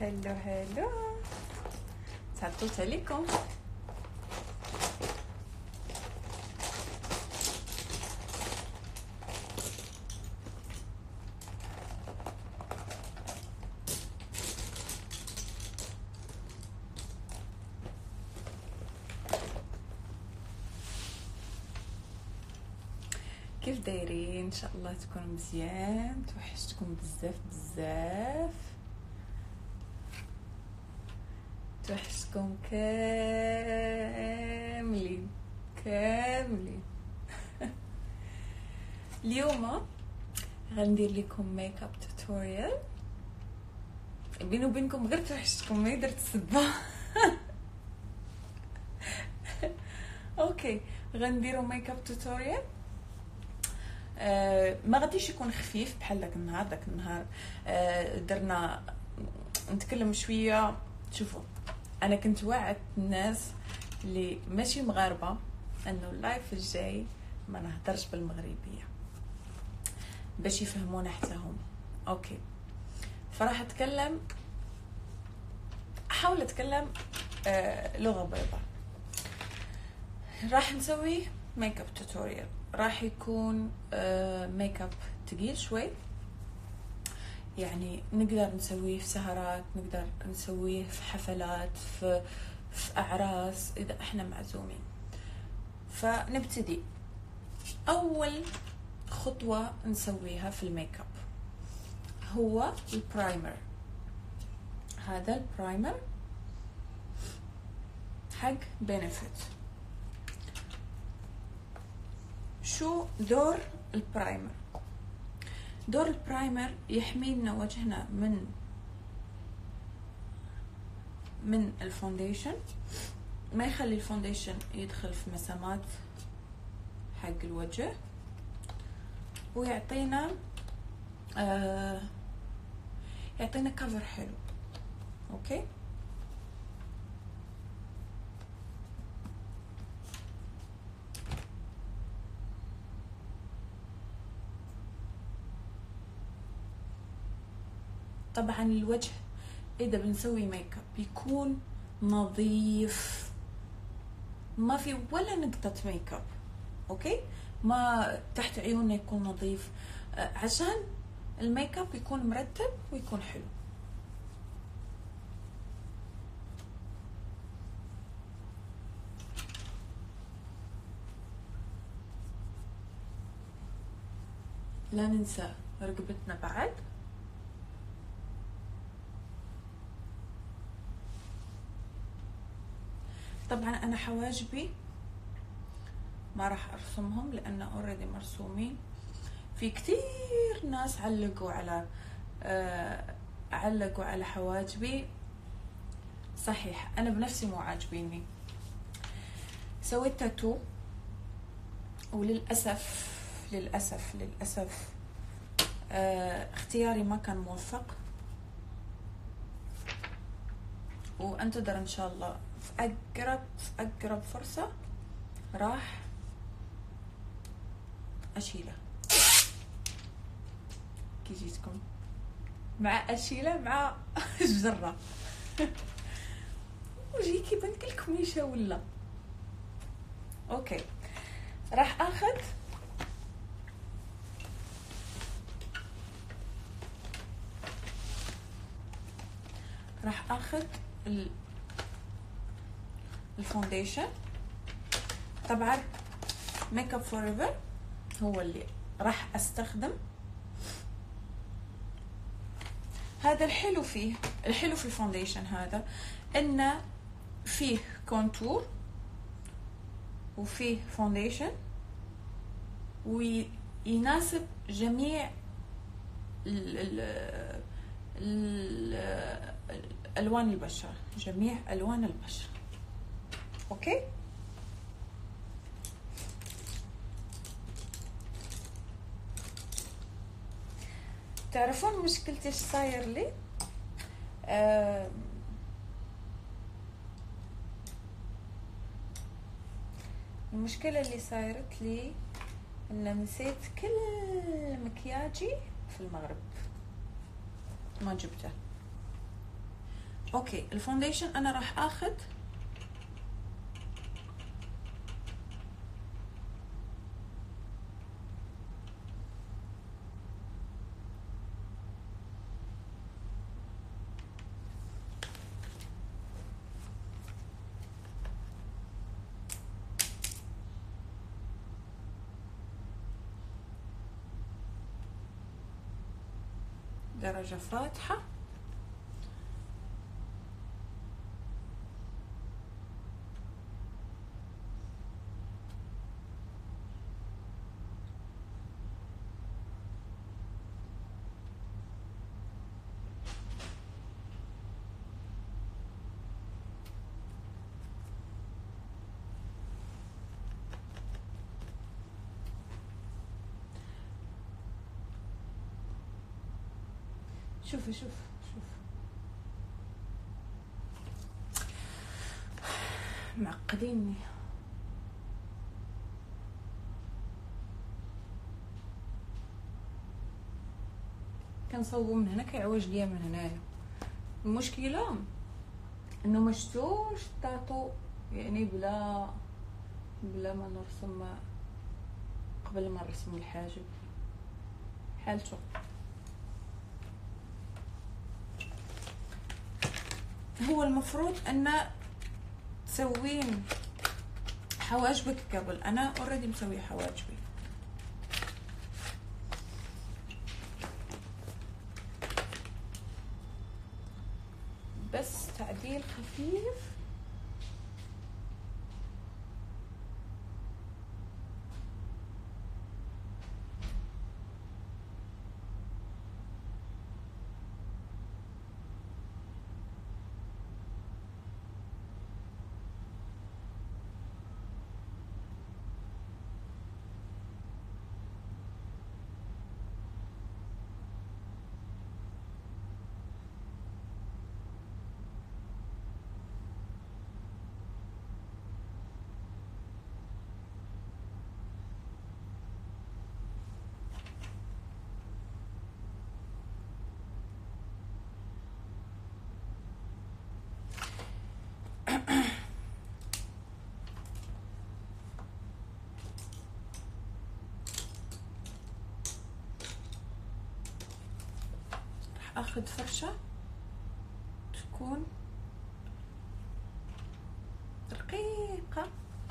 هلو هلو، تعطلت عليكم. كيف دايرين؟ ان شاء الله تكونوا مزيان. توحشتكم بزاف بزاف، توحشتكم كاملين كاملين. اليوم غندير لكم ميك اب توتوريال. بيني وبينكم غير توحشتكم، ما درت السبه. اوكي، غنديروا ميك اب توتوريال. ما غاديش يكون خفيف بحال داك النهار درنا نتكلم شويه. شوفوا، انا كنت وعدت الناس اللي ماشي مغاربه انه اللايف الجاي ما نهضرش بالمغربيه باش يفهمونا حتى هم. اوكي، فراح اتكلم، احاول اتكلم لغه بيضاء. راح نسوي ميك اب توتوريال، راح يكون ميك اب تقيل شوي، يعني نقدر نسويه في سهرات، نقدر نسويه في حفلات، في اعراس اذا احنا معزومين. فنبتدي. اول خطوة نسويها في الميك اب هو البرايمر. هذا البرايمر حق بنفيت. شو دور البرايمر؟ دور البرايمر يحمي لنا وجهنا من الفونديشن، ما يخلي الفونديشن يدخل في مسامات حق الوجه، ويعطينا يعطينا كفر حلو. اوكي، طبعا الوجه اذا بنسوي ميك اب يكون نظيف، ما في ولا نقطة ميك اب. اوكي، ما تحت عيوننا يكون نظيف، عشان الميك اب يكون مرتب ويكون حلو. لا ننسى رقبتنا بعد. طبعا انا حواجبي ما راح ارسمهم لان اوريدي مرسومين. في كثير ناس علقوا على حواجبي. صحيح، انا بنفسي مو عاجبيني. سويت تاتو، وللاسف للاسف للاسف اختياري ما كان موفق، وانتظر ان شاء الله في اقرب فرصة راح اشيله. كي جيتكم مع اشيله مع الجره. وجهي بنت الكميشه ولا. اوكي، راح اخذ الفونديشن. طبعا ميك اب فور ايفر هو اللي راح استخدم. هذا الحلو في الفونديشن هذا انه فيه كونتور وفيه فونديشن، ويناسب جميع الوان البشرة، جميع الوان البشرة. اوكي، تعرفون مشكلتي ايش صاير لي؟ المشكلة اللي صايرت لي ان نسيت كل مكياجي في المغرب، ما جبته. اوكي الفونديشن انا راح اخذ درجة فاتحة، شوفي شوف معقديني. كنصوبو من هنا كيعوج ليا من هنايا. المشكله انه ما شفتوش الطاطو يعني بلا ما نرسم قبل ما نرسم الحاجب حالته. هو المفروض ان تسوين حواجبك قبل، انا اوريدي مسويه حواجبي. بس تعديل خفيف اخذ فرشة تكون رقيقة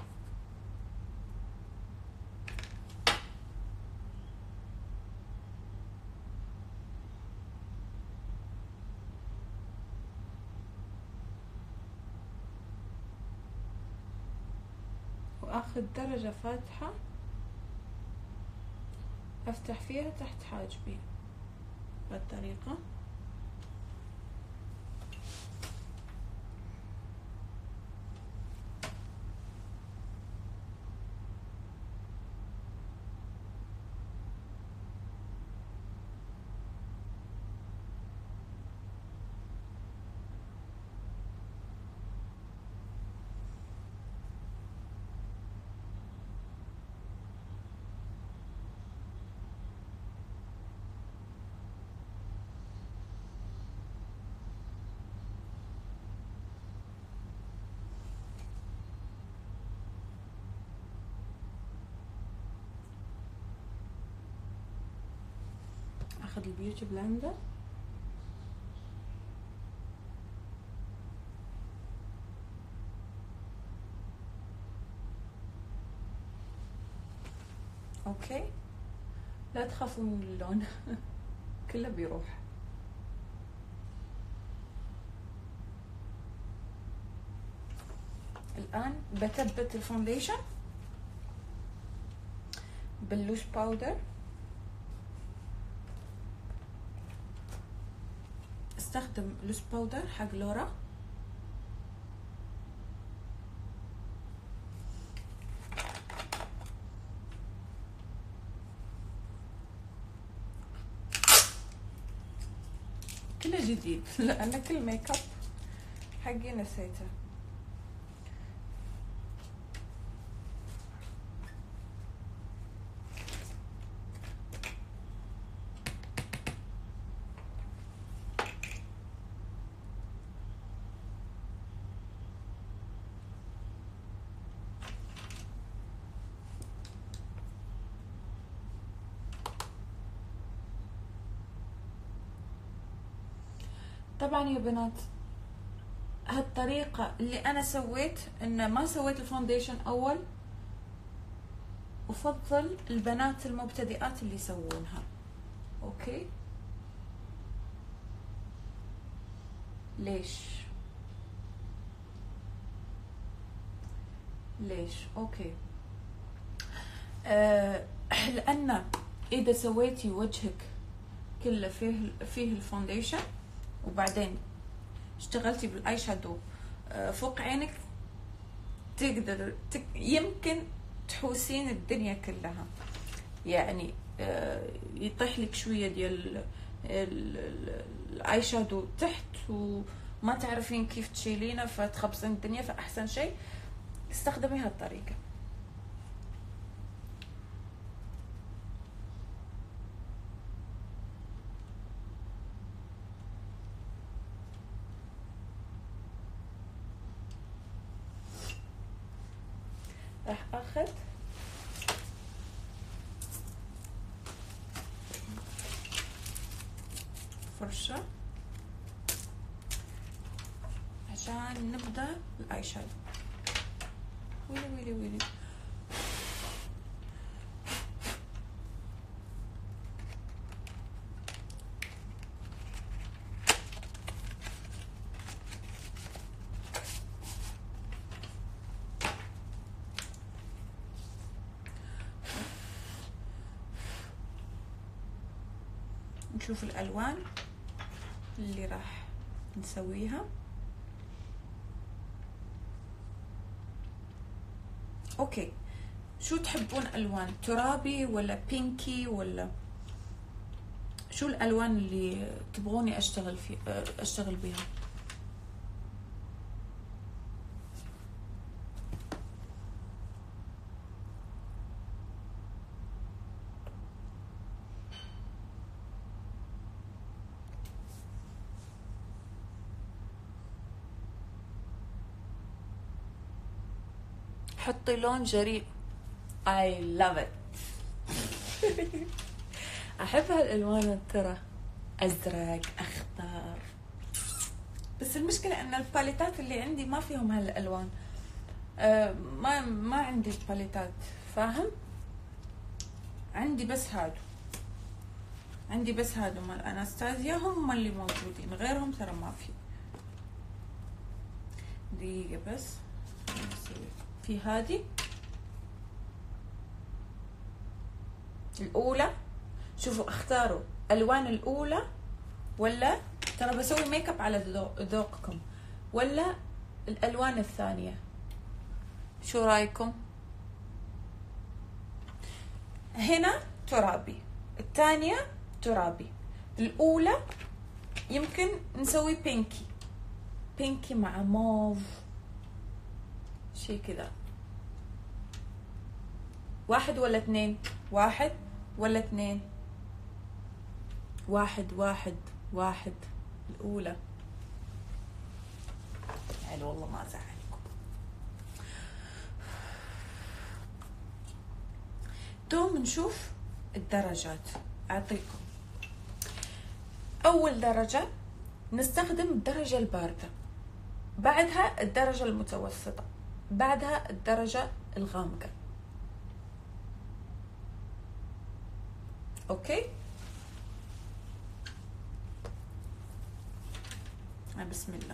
واخذ درجة فاتحة افتح فيها تحت حاجبي بهالطريقة. اخذ البيوتي بلندر اوكي. لا تخافوا من اللون كله بيروح. الان بثبت الفونديشن باللوش باودر. استخدم لوس باودر حق لورا. كله جديد لان كل ميك اب حقي نسيته. طبعا يا بنات هالطريقة اللي انا سويت، ان ما سويت الفونديشن اول، افضل البنات المبتدئات اللي يسوونها. اوكي ليش؟ اوكي لان اذا سويتي وجهك كله فيه الفونديشن، وبعدين اشتغلتي بالاي شادو فوق عينك، يمكن تحوسين الدنيا كلها، يعني يطيح لك شويه ديال الاي شادو تحت وما تعرفين كيف تشيلينه فتخبصين الدنيا. فاحسن شيء استخدمي هالطريقه. راح اخذ فرشة عشان نبدأ الاي شادو. ويلي نشوف الالوان اللي راح نسويها. اوكي شو تحبون الوان؟ ترابي ولا بينكي ولا شو الالوان اللي تبغوني اشتغل بيها؟ حطي لون جريء. I love it. احب هالالوان ترى، ازرق اخضر، بس المشكله ان الباليتات اللي عندي ما فيهم هالالوان. ما عندي باليتات، فاهم؟ عندي بس هادو مال اناستازيا، هم اللي موجودين، غيرهم ترى ما في. دقيقه بس في هذه الاولى. شوفوا اختاروا الوان الاولى، ولا ترى بسوي ميك اب على ذوقكم، ولا الالوان الثانيه. شو رايكم؟ هنا ترابي، الثانيه ترابي، الاولى يمكن نسوي بينكي مع موف، شي كذا. واحد ولا اثنين؟ واحد ولا اثنين؟ واحد. الأولى. يعني والله ما أزعلكم. دوم نشوف الدرجات. أعطيكم أول درجة نستخدم الدرجة الباردة، بعدها الدرجة المتوسطة، بعدها الدرجة الغامقة. اوكي بسم الله.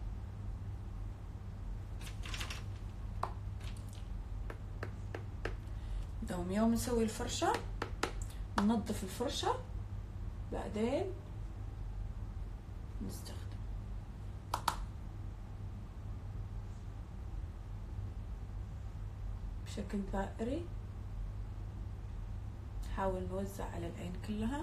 دوم يوم نسوي الفرشة، ننظف الفرشة، بعدين نستخدم. بشكل دائري نحاول نوزع على العين كلها.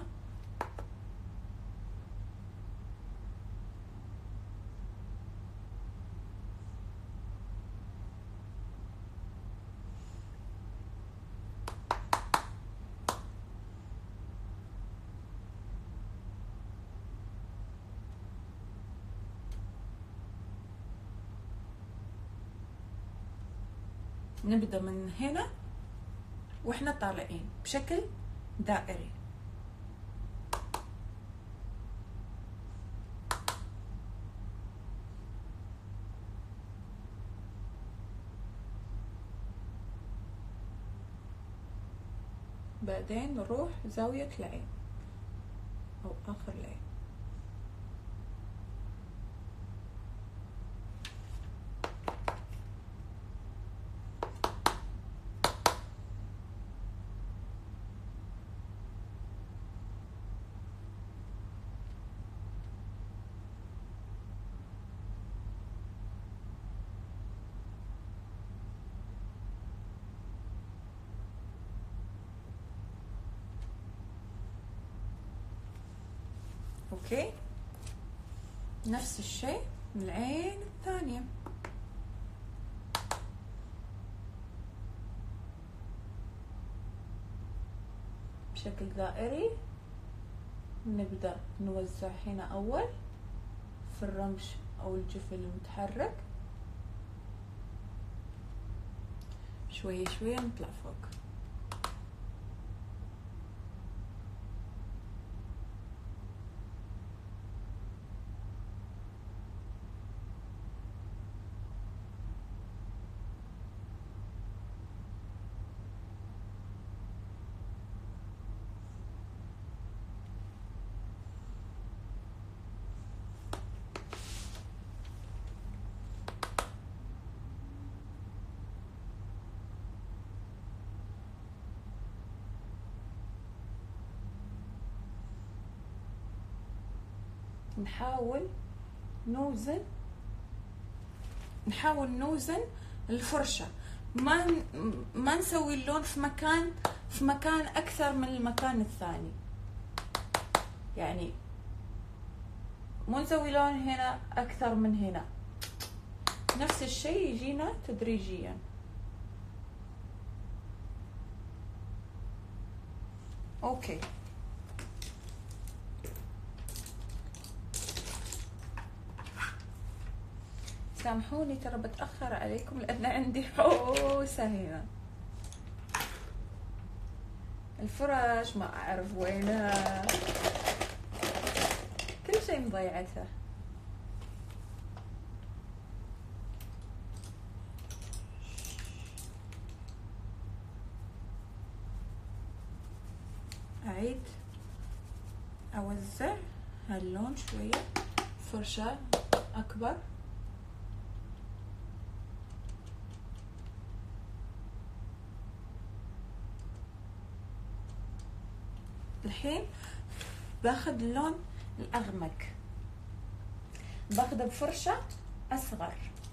نبدأ من هنا واحنا طالعين بشكل دائري. بعدين نروح زاوية العين أو آخر العين. اوكي، نفس الشيء من العين الثانية. بشكل دائري نبدأ نوزع هنا أول في الرمش أو الجفل المتحرك، شوية شوية نطلع فوق. نحاول نوزن الفرشة، ما نسوي اللون في مكان أكثر من المكان الثاني، يعني مو نسوي لون هنا أكثر من هنا، نفس الشيء يجينا تدريجيا. أوكي، سامحوني ترى بتأخر عليكم لأن عندي حوسة هنا. الفرش ما أعرف وينها، كل شيء مضيعته. أعيد أوزع هاللون شوية، فرشة أكبر. الحين باخذ اللون الأغمق، باخذه بفرشة أصغر.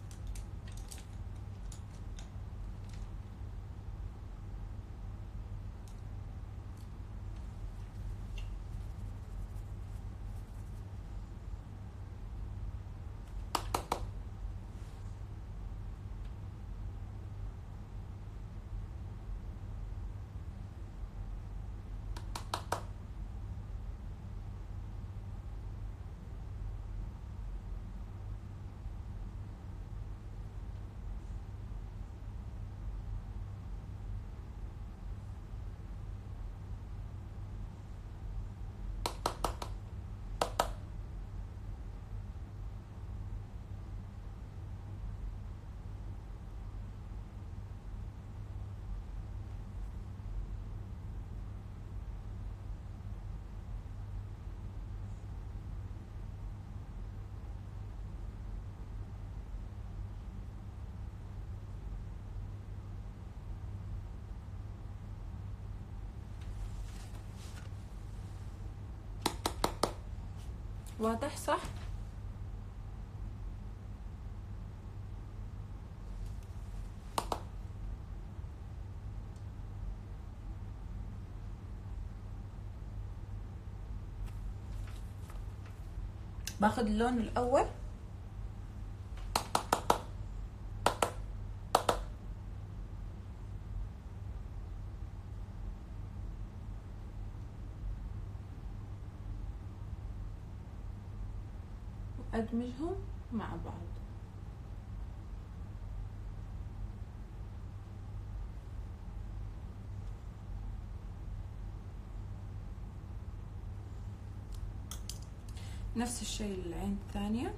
واضح صح؟ باخذ اللون الأول وأدمجهم مع بعض. نفس الشيء للعين الثانية.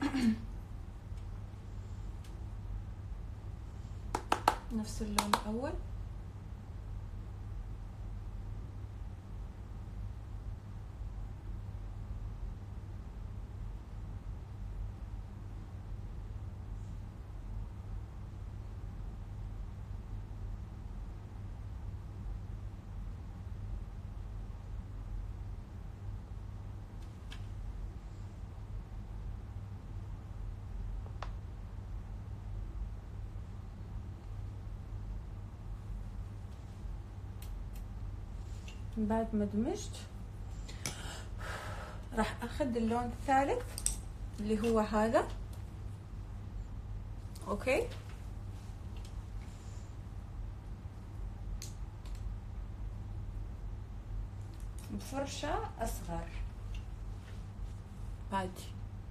نفس اللون الأول. بعد ما دمجت راح اخذ اللون الثالث اللي هو هذا. اوكي، بفرشة اصغر عادي.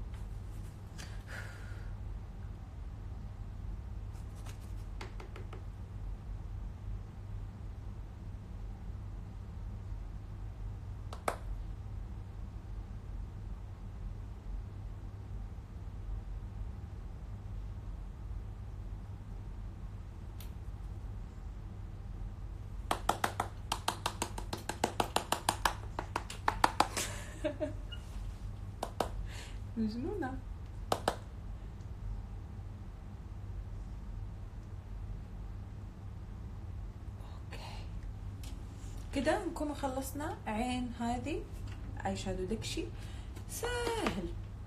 مجنونة. اوكي كده نكون خلصنا عين هذه اي شادو دكشي سهل.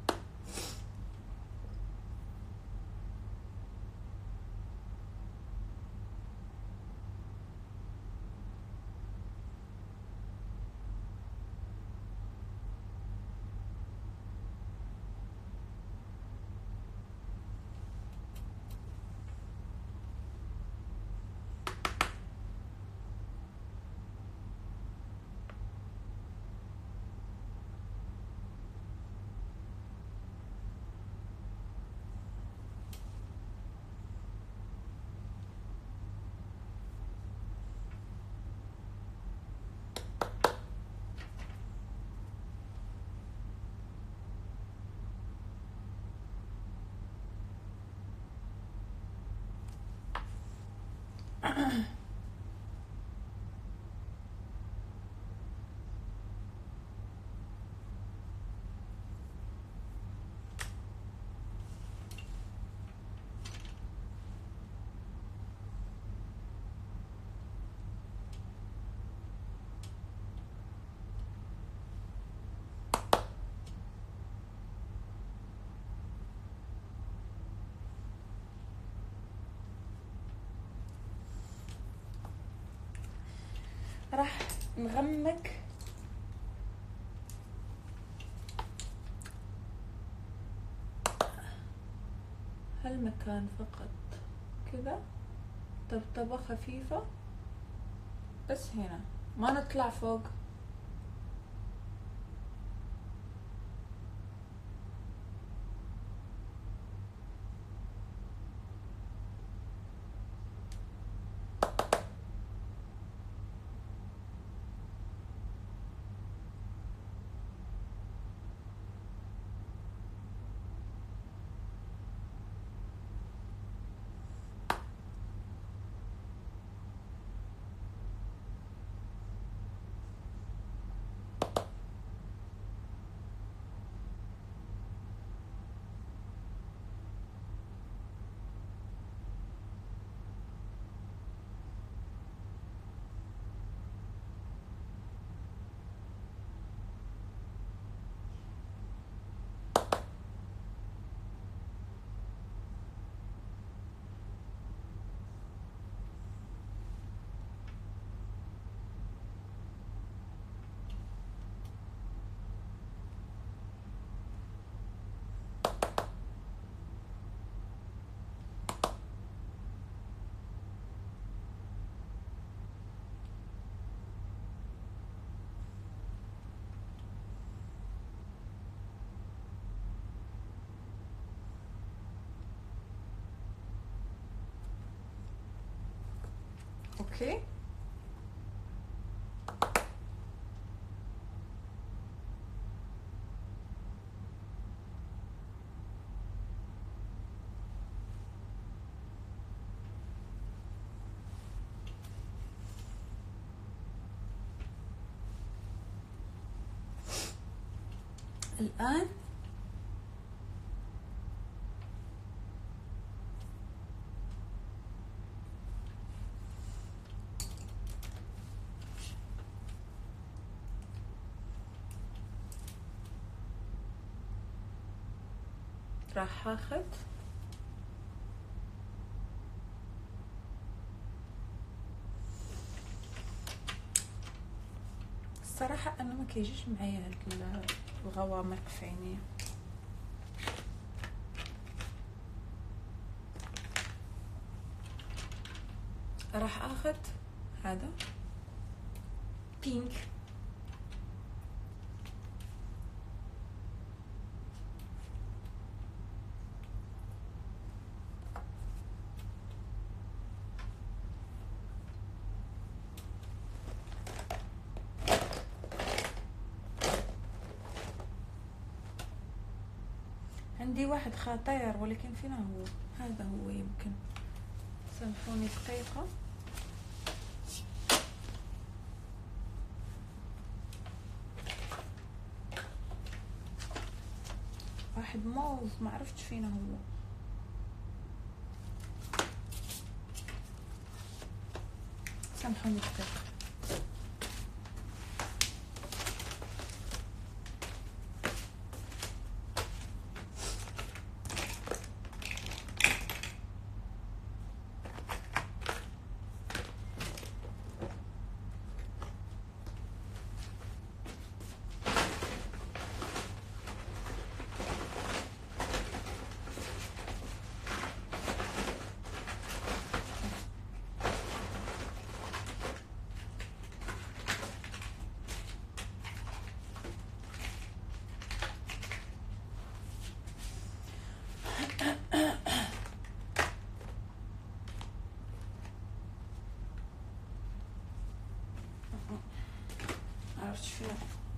راح نغمق هالمكان فقط كذا طبطبة خفيفة بس هنا، ما نطلع فوق. اوكي الان راح اخذ الصراحه انا ما كيجيش معايا هاد الغوامق في عينيا. راح اخذ هذا بينك، عندي واحد خطير ولكن فين هو؟ هذا هو يمكن، سامحوني دقيقة. واحد موز ما عرفتش فين هو. سامحوني دقيقة. عرفتش فين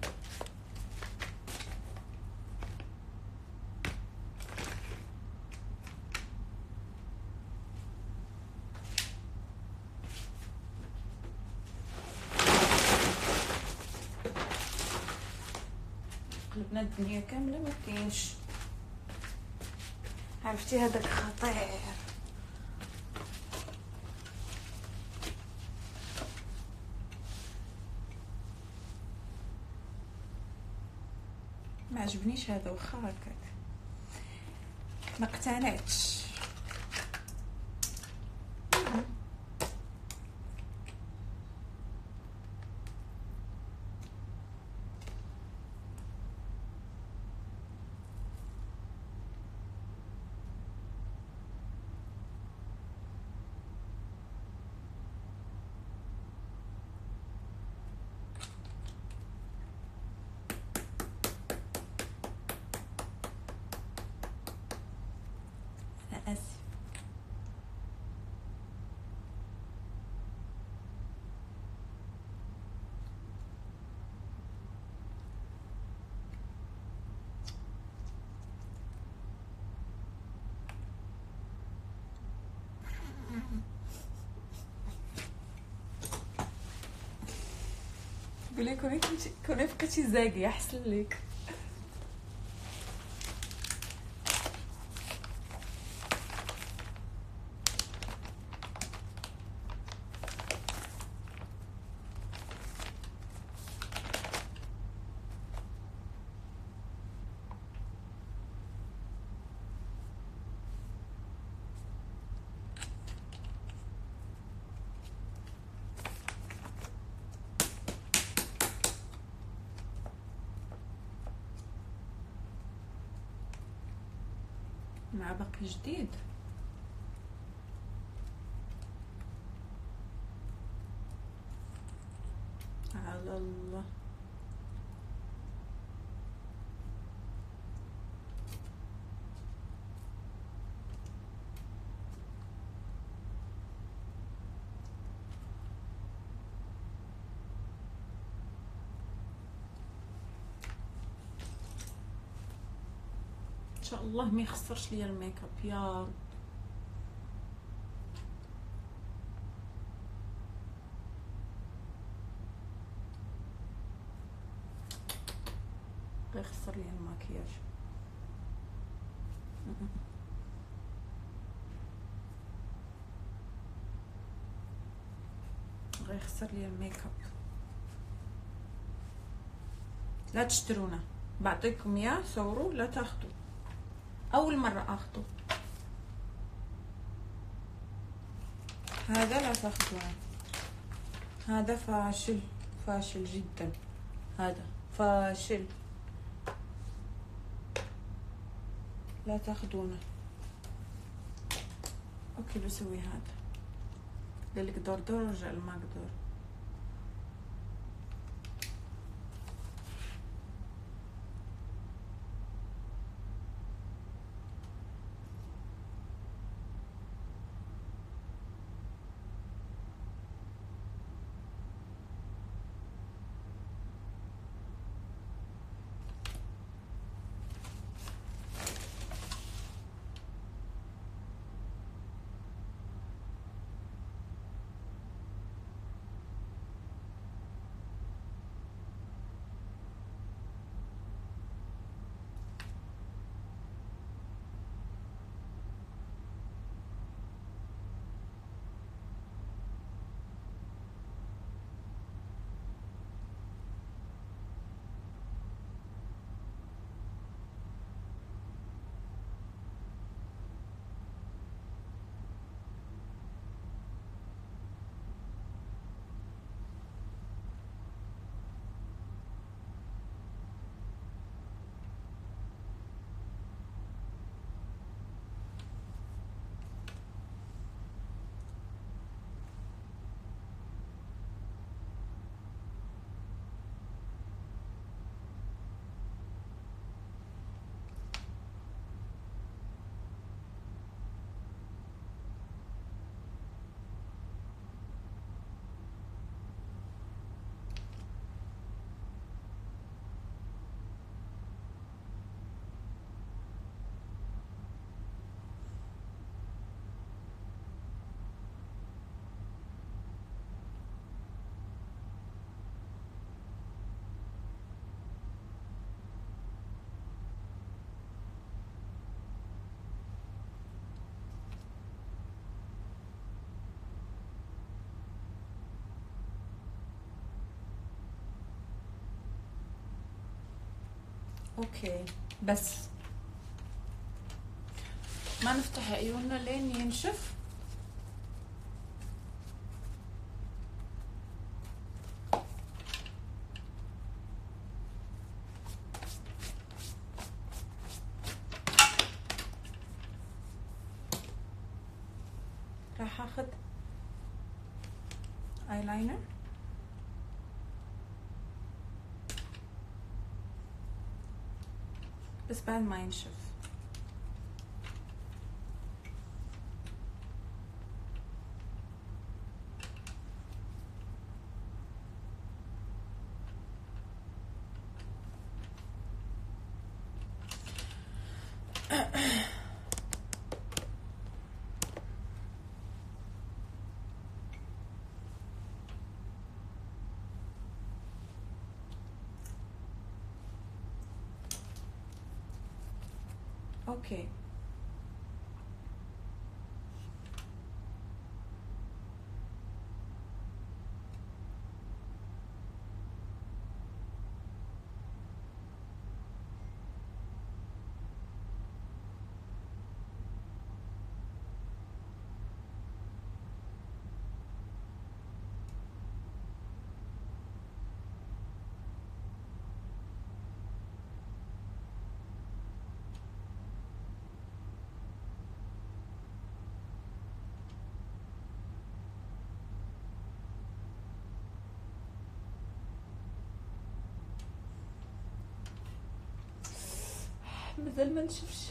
قلبنا الدنيا كاملة ما كاينش. عرفتي هذاك خطير. ما عجبنيش هذا، واخا هكاك ما اقتنعتش. انا اسف. قولي كوني بقيتي زاقيه احسن ليك. مع باقي جديد. على الله. ان شاء الله ما يخسرش ليا الميك اب يا رب. يخسر لي الميك غيخسر لي الميك اب. لا تشترونه، بعطيكم اياه صوروا، لا تاخذوا، اول مره اخذه. هذا لا تاخذونه، هذا فاشل، فاشل جدا، هذا فاشل، لا تاخذونه. اوكي بسوي هذا اللي قدر دور رجع ما قدر. اوكي بس ما نفتح عيوننا لين ينشف. راح اخذ ايلاينر بس بعد ما ينشف. اوكي مازال ما نشفش.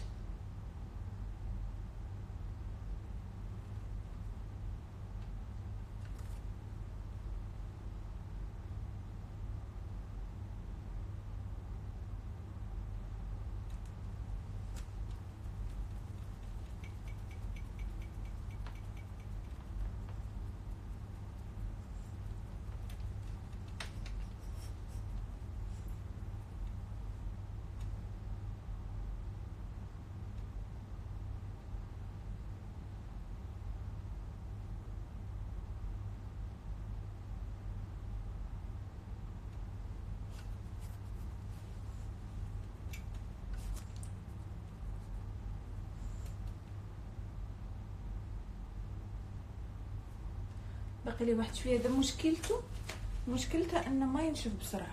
باقي لي واحد شويه. هذا مشكلته انه ما ينشف بسرعه،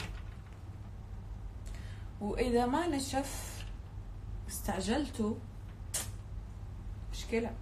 واذا ما نشف استعجلتوا مشكله.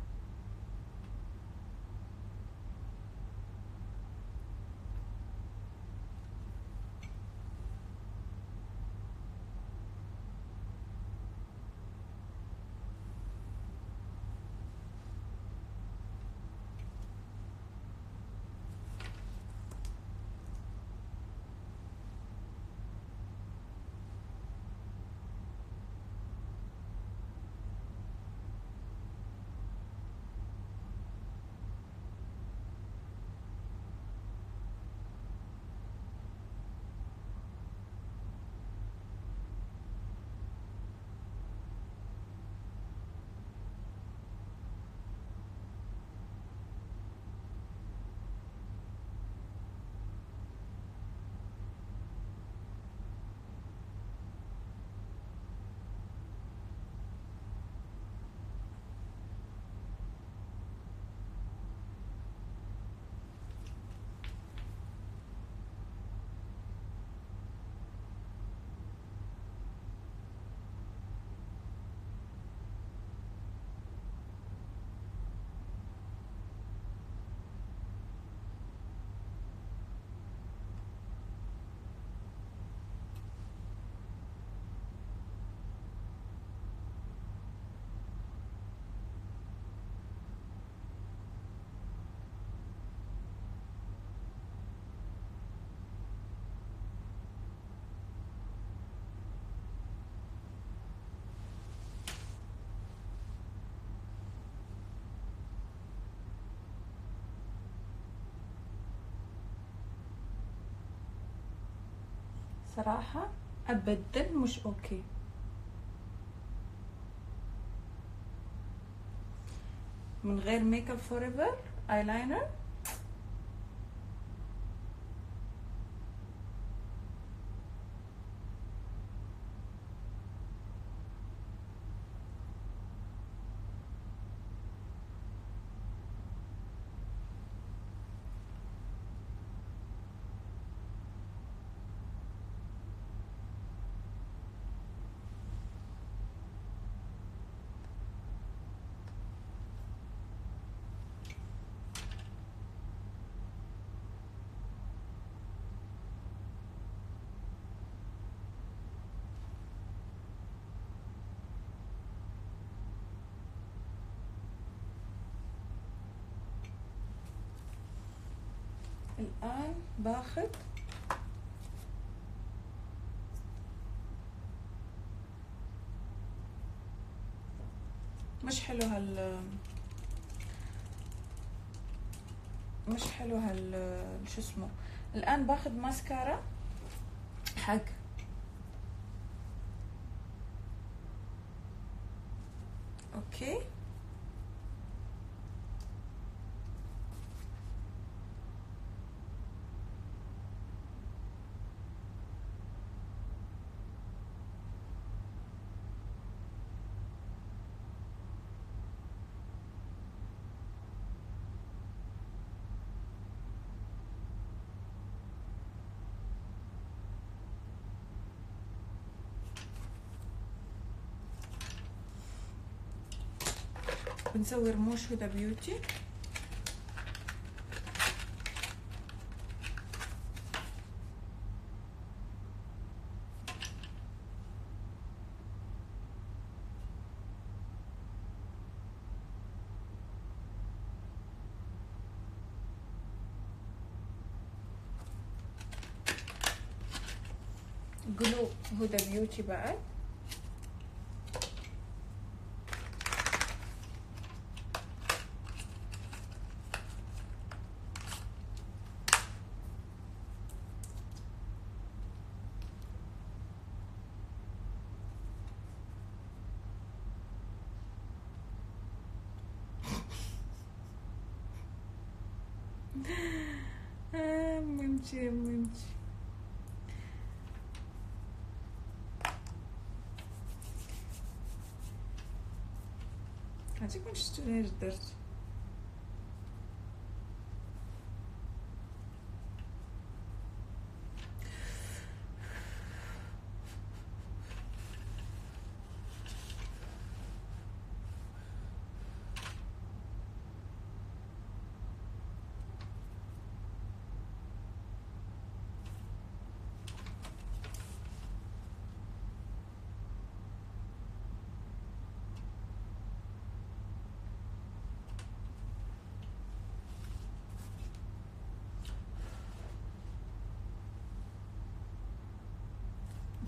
صراحه ابدا مش اوكي. من غير ميك اب فور ايفر ايلاينر الان باخذ مش حلو شو اسمه. الان باخذ ماسكارا حق اوكي. بنسوي رموش هدى بيوتي. جلو هدى بيوتي بعد. ممشي هاتيك ما شفتونيش درت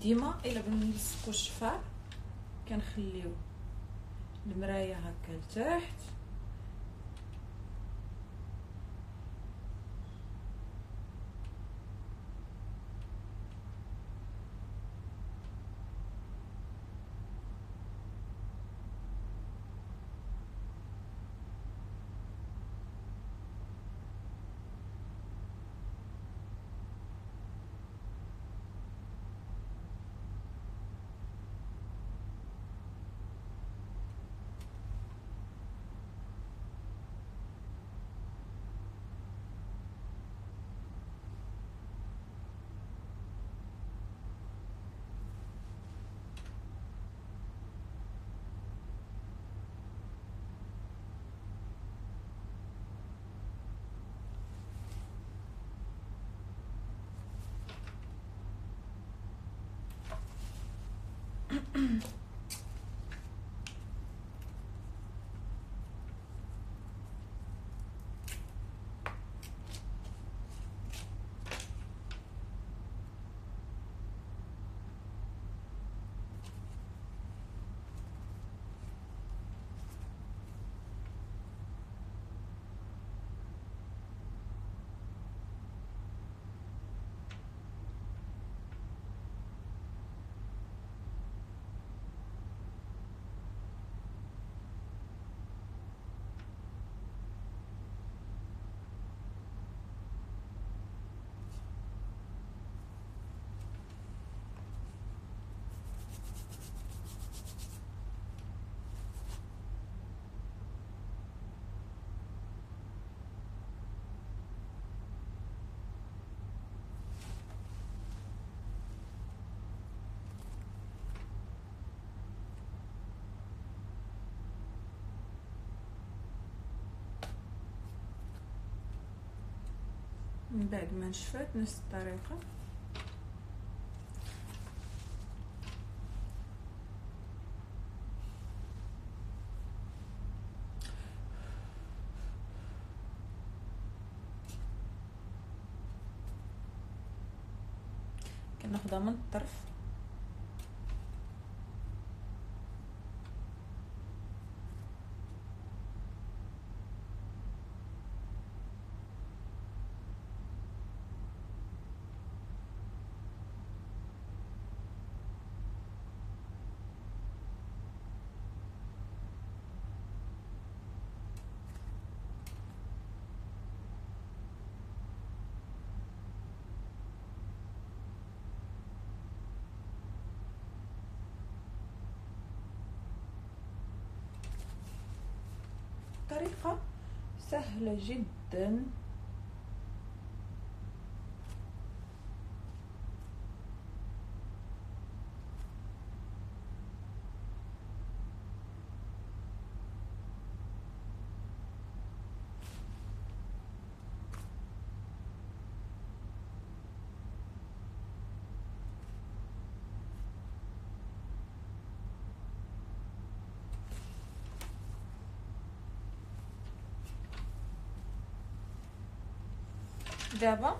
ديما الا بنلصقوا الشفار كنخليو المرايه هكا لتحت، من بعد ما نشفات نفس الطريقه كناخدها من الطرف طريقة سهلة جدا. دابا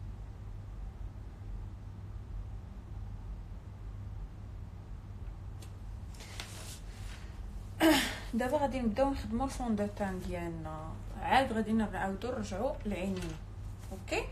غادي نبداو نخدموا الفون دو تان ديالنا، عاد غادي نعاودو نرجعوا العينين. اوكي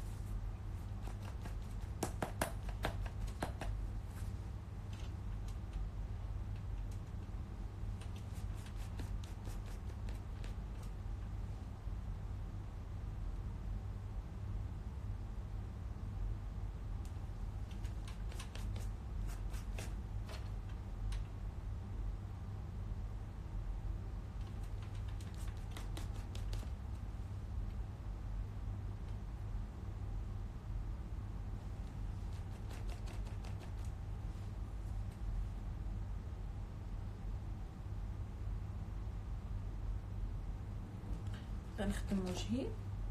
غنخدم وجهي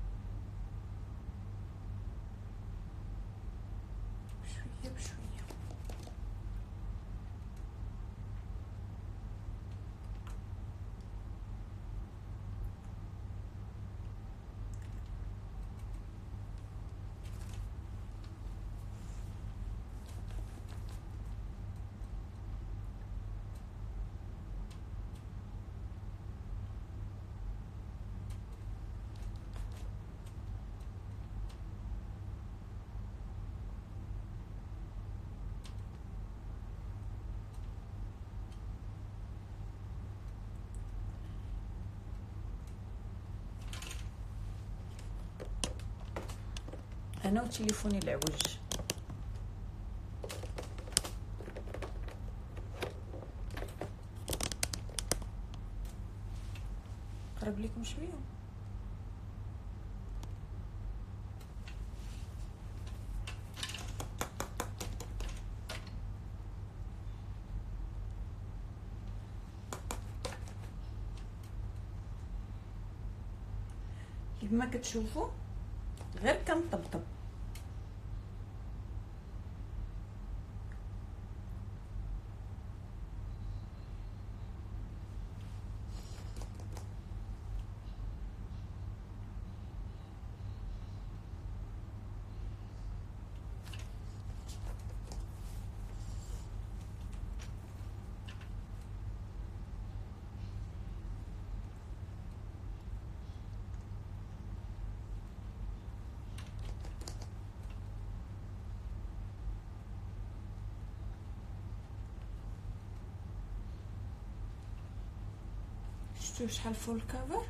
بشويه بشويه. انا وتليفوني العوج. قرب لكم شويه. كيف ما كتشوفوا غير كنطبطب. شفتوا شحال فوق الكافر؟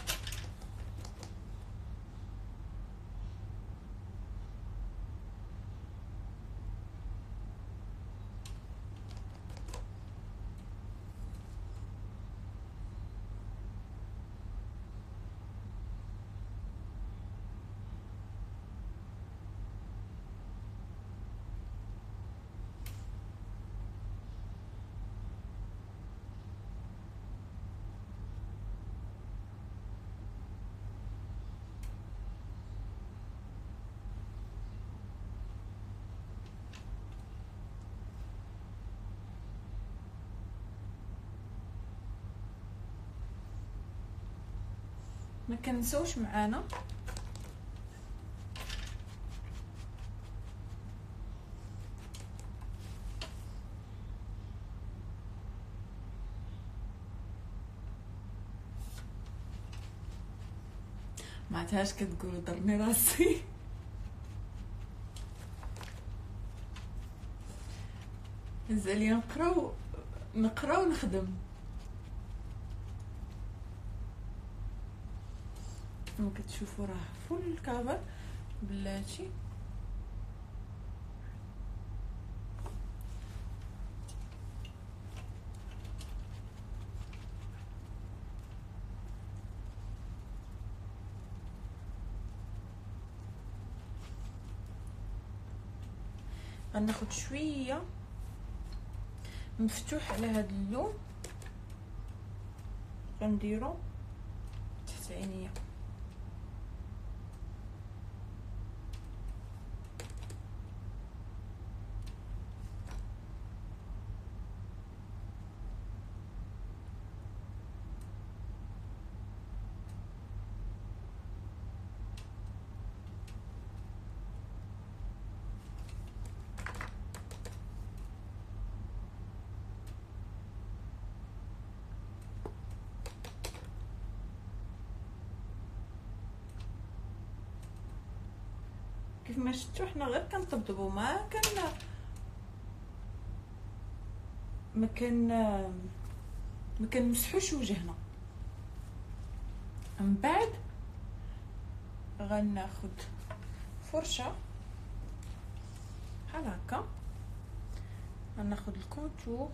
ما كنسوش معانا ما عرفتهاش كتقولوا ضرني راسي. نزالي نقرا ونخدم. كما كتشوفوا راه فول الكافر بلاتي. غناخد شويه مفتوح على هذا اللون، غنديرو تحت عينيا. كيف ما شفتوا حنا غير كنطبطبوا، ما كنمسحوش وجهنا. من بعد غناخد فرشه بحال هكا، غناخد الكونتور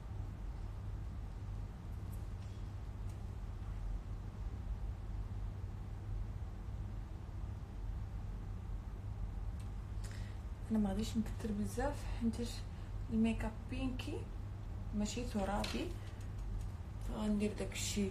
انا ما غاديش نكثر بزاف حيت الميك اب بينكي ماشي ترابي. غندير داكشي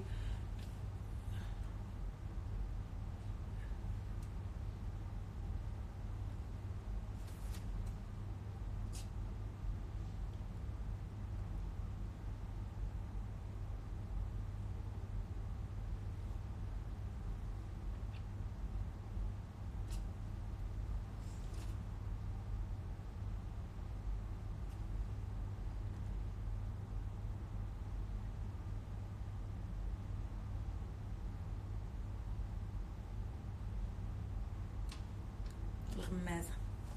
الغمازه.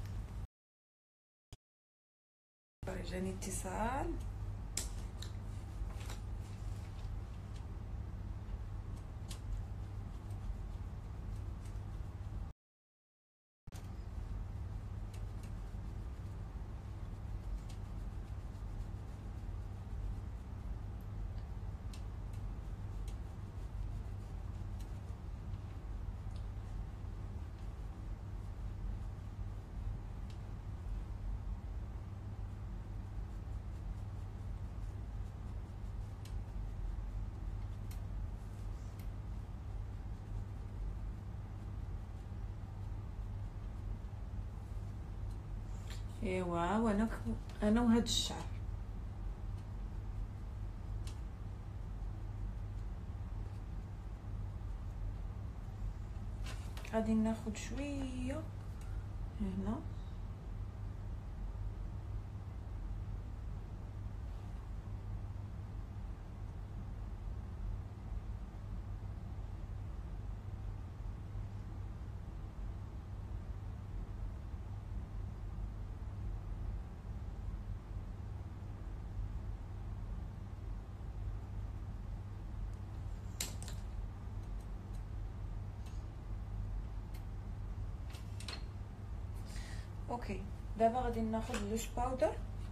جاني اتصال. ايوا انا وهاد الشعر غادي ناخد شويه هنا اوكي. دابا غادي ناخد لوش باودر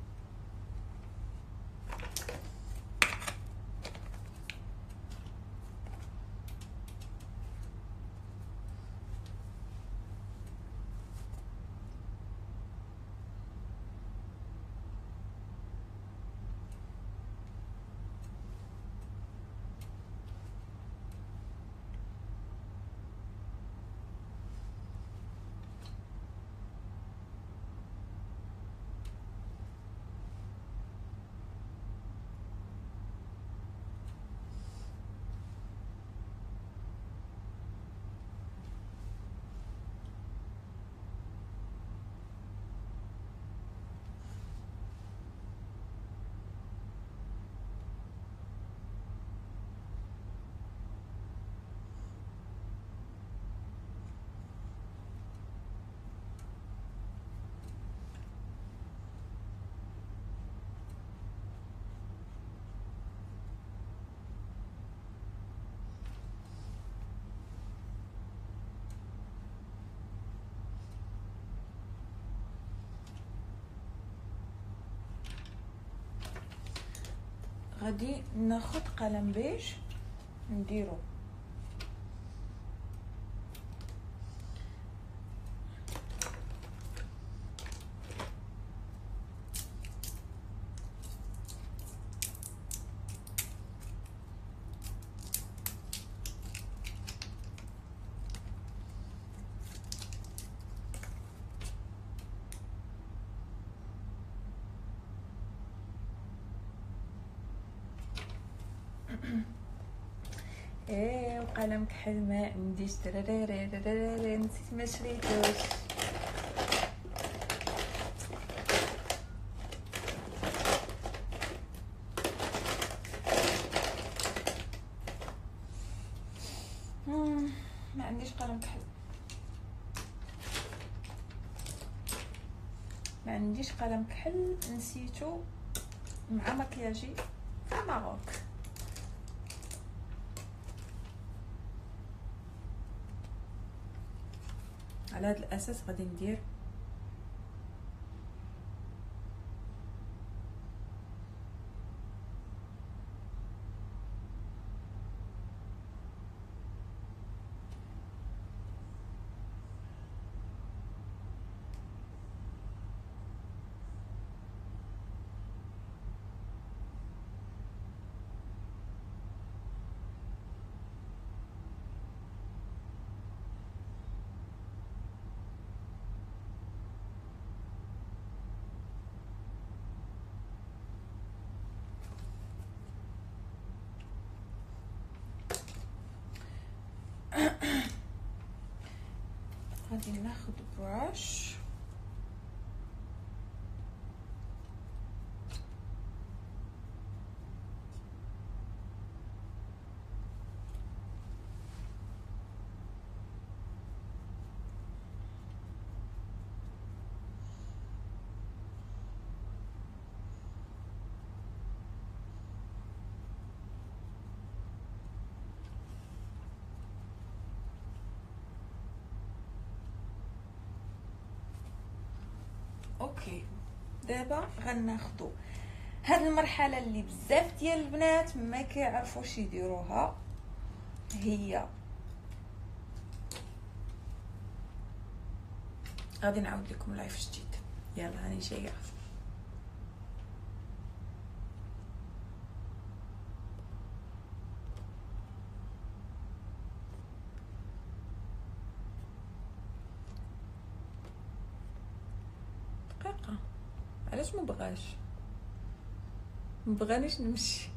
غادي ناخد قلم بيج نديرو ايه وقلم كحل ما عنديش ترارارارارارا نسيت ما شريتوش. ما عنديش قلم كحل، ما عنديش قلم كحل نسيتو مع مكياجي في المغرب. على هذا الاساس غادي ندير غادي ناخد براش اوكي. دابا غناخدو هاد المرحله اللي بزاف ديال البنات ما كيعرفوش يديروها، هي غادي نعاود لكم لايف جديد. يلا راني جايه. دقيقه علاش ما بغانيش نمشي؟